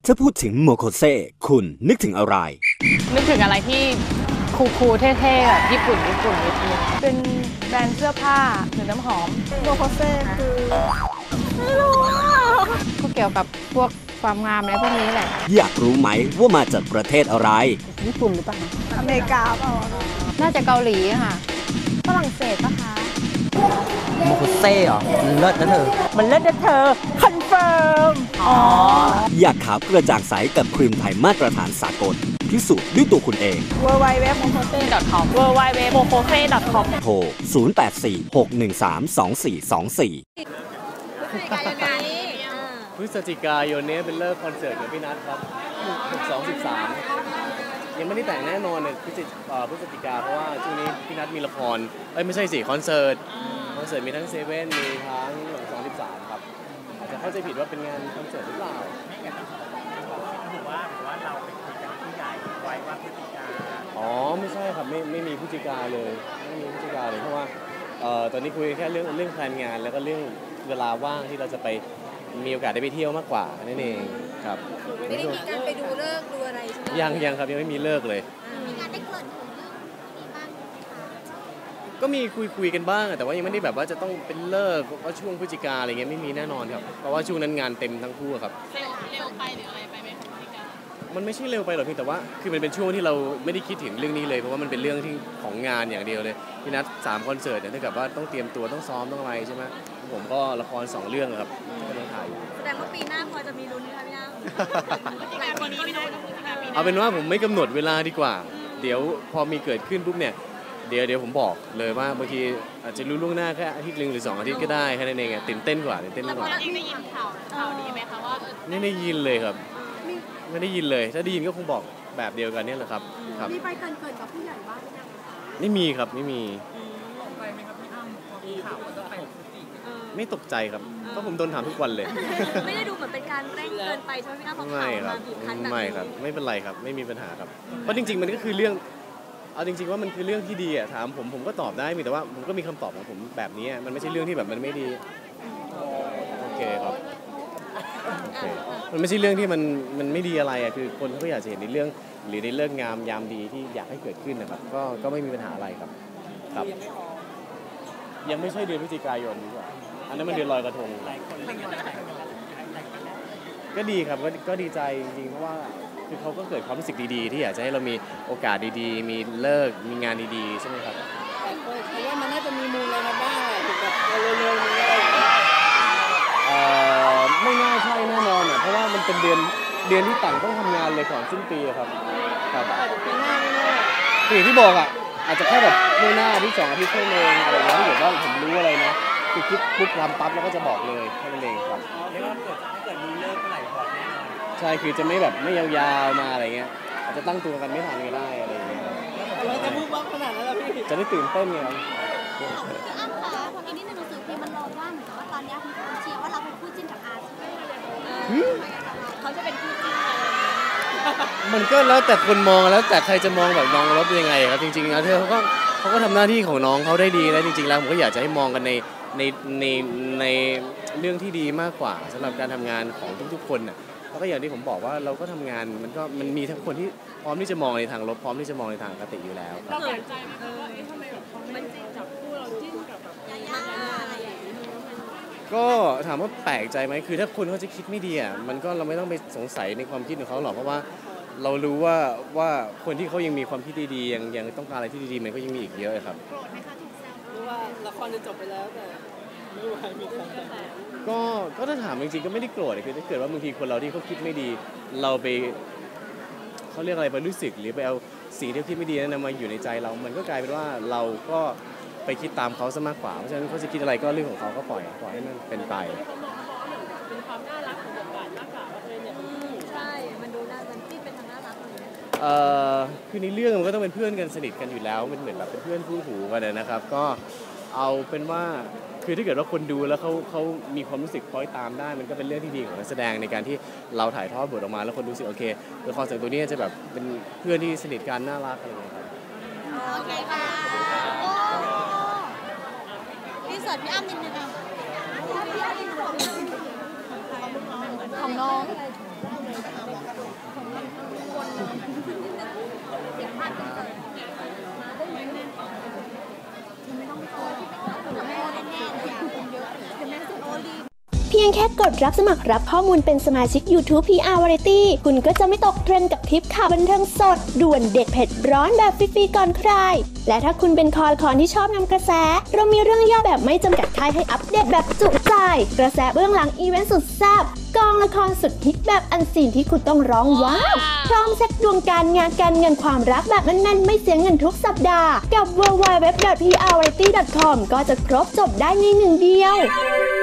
ถ้าพูดถึงโมโคเซ่คุณนึกถึงอะไรนึกถึงอะไรที่คูลๆเท่ๆแบบญี่ปุ่นนิดนึงเป็นแบรนด์เสื้อผ้าหรือน้ำหอมโมโคเซ่คือไม่รู้ก็เกี่ยวกับพวกความงามอะไรพวกนี้แหละอยากรู้ไหมว่ามาจากประเทศอะไรญี่ปุ่นหรือเปล่าอเมริกาเปล่าน่าจะเกาหลีค่ะฝรั่งเศสปะคะโมโคเซ่เหรอมันเลิศนะเธอมันเลิศนะเธอคอนเฟิร์มอยากขาวกระจ่างใสกับครีมไทยมาตรฐานสากลพิสูจน์ด้วยตัวคุณเอง www.mokose.com www.mokose.com โทร 0846132424 พฤศจิกายนนี้เป็นเลิกคอนเสิร์ตของพี่นัทครับ12-13ยังไม่ได้แต่งแน่นอนเลยพฤศจิกาเพราะว่าช่วงนี้พี่นัทมีละครไม่ใช่สิคอนเสิร์ตมีทั้งเซเว่นมีทั้ง12-13ครับอาจจะเข้าใจผิดว่าเป็นงานคอนเสิร์ตหรือเปล่าถือว่าเราเป็นคุยกันผู้ใหญ่ไว้ว่าพฤศจิกาไม่ใช่ครับไม่มีพฤศจิกาเลยไม่มีพฤศจิกาเลยเพราะว่าตอนนี้คุยแค่เรื่องแพลนงานแล้วก็เรื่องเวลาว่างที่เราจะไปมีโอกาสได้ไปเที่ยวมากกว่านั่นเองครับไม่ได้มีการไปดูเลิกษ์ดูอะไรใช่ไหมยังครับยังไม่มีเลิกเลยมีการได้เกิดถึงเรื่องนี้บ้างก็มีคุยกันบ้างแต่ว่ายังไม่ได้แบบว่าจะต้องเป็นเลิกก็ช่วงพฤศจิกาอะไรเงี้ยไม่มีแน่นอนครับเพราะว่าช่วงนั้นงานเต็มทั้งคู่ครับเร็วไปหรืออะไรไปไหมพฤศจิกามันไม่ใช่เร็วไปหรอกเพียงแต่ว่าคือมันเป็นช่วงที่เราไม่ได้คิดถึงเรื่องนี้เลยเพราะว่ามันเป็นเรื่องที่ของงานอย่างเดียวเลยพี่นัท3คอนเสิร์ตเนี่ยถ้าเกิดว่าต้องเตรียมตัวต้องซ้อมต้องอะไรใช่ไหมผมก็ละคร2เรื่องครับกำลังถ่ายอยู่แสดงว่าปีหน้าพอจะมีลุ้นไหมคะพี่อ้ำหลายคนก็ลุ้นเอาเป็นว่าผมไม่กำหนดเวลาดีกว่าเดี๋ยวพอมีเกิดขึ้นปุ๊บเนี่ยเดี๋ยวผมบอกเลยว่าบางทีอาจจะรู้ล่วงหน้าแค่อาทิตย์นึงหรือ2อาทิตย์ก็ได้แค่นั้นเองตื่นเต้นกว่าแล้วพอได้ยินข่าวดีไหมคะว่าไม่ได้ยินเลยครับไม่ได้ยินเลยถ้าได้ยินก็คงบอกแบบเดียวกันนี่แหละครับมีไปเกินกับผู้ใหญ่บ้างยังไม่มีครับไม่มีตกใจไหมครับพี่อ้ำพอมีข่าวว่าจะไปไม่ตกใจครับเพราะผมโดนถามทุกวันเลยไม่ได้ดูเหมือนเป็นการเร่งเกินไปใช่ไหมพี่อ้ำพอข่าวมาบีบคั้นแบบไม่ครับไม่เป็นไรครับไม่มีปัญหาครับเพราะจริงๆมันก็คือเรื่องเอาจริงๆว่ามันคือเรื่องที่ดีอ่ะถามผมก็ตอบได้แต่ว่าผมก็มีคำตอบของผมแบบนี้มันไม่ใช่เรื่องที่แบบมันไม่ดีโอเคครับโอเคมันไม่ใช่เรื่องที่มันไม่ดีอะไรอ่ะคือคนเขาอยากจะเห็นในเรื่องหรือในเรื่องงามยามดีที่อยากให้เกิดขึ้นนะครับก็ไม่มีปัญหาอะไรครับครับยังไม่ใช่เดือนพฤศจิกายนดีกว่าอันนั้นมันเดือนลอยกระทงก็ดีครับก็ดีใจจริงๆเพราะว่าคือเขาก็เกิดความรู้สึกดีๆที่อยากจะให้เรามีโอกาสดีๆมีเลิกมีงานดีๆใช่ไหมครับเพราะว่ามันน่าจะมีมูลอะไรมาบ้างถึงแบบเร็วๆนี้ไม่น่าใช่แน่นอนอ่ะเพราะว่ามันเป็นเดือนที่ต่างต้องทำงานเลยก่อนสิ้นปีครับอาจจะปีหน้าไม่แน่อย่างที่บอกอ่ะอาจจะแค่แบบปีหน้าที่2อาทิตย์เท่านั้นเองอะไรอย่างเงี้ยถ้าเกิดว่าผมรู้อะไรนะคือคิดปุ๊บทำปั๊บแล้วก็จะบอกเลยแค่นั้นเองครับเรียกว่าเกิดมีเลิกเมื่อไหร่พอแน่นอนใช่คือจะไม่แบบไม่ยาวๆมาอะไรเงี้ยอาจจะตั้งตัวกันไม่ทันก็ได้อะไรอย่างเงี้ยเราจะพูดว่าขนาดนั้นแล้วพี่จะได้ตื่นเต้นไงครับพี่อ้ำคะพอนี้ในหนังสือพิมพ์มันลงว่าเหมือนกับว่าตอนนี้มีคนเชียร์ว่าเราเป็นคู่จิ้นกับอาร์ตเขาจะเป็นคู่จิ้นมันก็แล้วแต่คนมองแล้วแต่ใครจะมองแบบน้องลบยังไงครับจริงๆนะเขาก็ทำหน้าที่ของน้องเขาได้ดีแล้วจริงๆแล้วผมก็อยากจะให้มองกันในเรื่องที่ดีมากกว่าสำหรับการทำงานของทุกๆคนน่ะแล้วก็อย่างที่ผมบอกว่าเราก็ทำงานมันมีทั้งคนที่พร้อมที่จะมองในทางลบพร้อมที่จะมองในทางปกติอยู่แล้วเราแปลกใจไหมคะว่าทำไมแบบเขาไม่จับคู่เราจิ้นกับแบบยาอะไรอย่างเงี้ยก็ถามว่าแปลกใจไหมคือถ้าคนเขาจะคิดไม่ดีอ่ะมันก็เราไม่ต้องไปสงสัยในความคิดของเขาหรอกเพราะว่าเรารู้ว่าคนที่เขายังมีความคิดดีๆยังต้องการอะไรที่ดีๆมันก็ยังมีอีกเยอะครับโกรธไหมคะถูกแซวรู้ว่าละครจะจบไปแล้วแต่ไม่รู้ใครมีความแตกก็ถ้าถามจริงๆก็ไม่ได้โกรธคือถ้าเกิดว่าบางทีคนเราที่เขาคิดไม่ดีเราไปเขาเรียกอะไรไปรู้สึกหรือไปเอาสิ่งที่คิดไม่ดีนั้นมาอยู่ในใจเรามันก็กลายเป็นว่าเราก็ไปคิดตามเขาซะมากกว่าเพราะฉะนั้นเขาจะคิดอะไรก็เรื่องของเขาก็ปล่อยให้มันเป็นไปเป็นความน่ารักของบทบาทมากกว่าเนี่ยใช่มันดูน่ามันที่เป็นทางน่ารักเลยคือในเรื่องมันก็ต้องเป็นเพื่อนกันสนิทกันอยู่แล้วมันเหมือนแบบเป็นเพื่อนคู่หูกันนะครับก็เอาเป็นว่าคือถ้าเกิดว่าคนดูแล้วเขามีความรู้สึกคล้อยตามได้มันก็เป็นเรื่องที่ดีของนักแสดงในการที่เราถ่ายทอดบทออกมาแล้วคนรู้สึกโอเคละครเสียงตัวนี้จะแบบเป็นเพื่อนที่สนิทกันน่ารักอะไรอย่างเงี้ยครับโอเคค่ะพี่เสิร์ฟพี่อ้ำนิดนึงของน้องเพียงแค่กดรับสมัครรับข้อมูลเป็นสมาชิก YouTube PR Variety คุณก็จะไม่ตกเทรนด์กับทริปข่าวบันเทิงสดด่วนเด็ดเผ็ดร้อนแบบฟรีๆก่อนใครและถ้าคุณเป็นคอละครที่ชอบนำกระแสเรามีเรื่องย่อแบบไม่จำกัดค่ายให้อัปเดตแบบจุใจกระแสเบื้องหลังอีเวนต์สุดแซ่บกองละครสุดฮิตแบบอันซีนที่คุณต้องร้องว้าวพร้อมเช็คดวงการงานการเงินความรักแบบแน่นๆไม่เสียเงินทุกสัปดาห์กับ www.prvariety.com ก็จะครบจบได้ในหนึ่งเดียว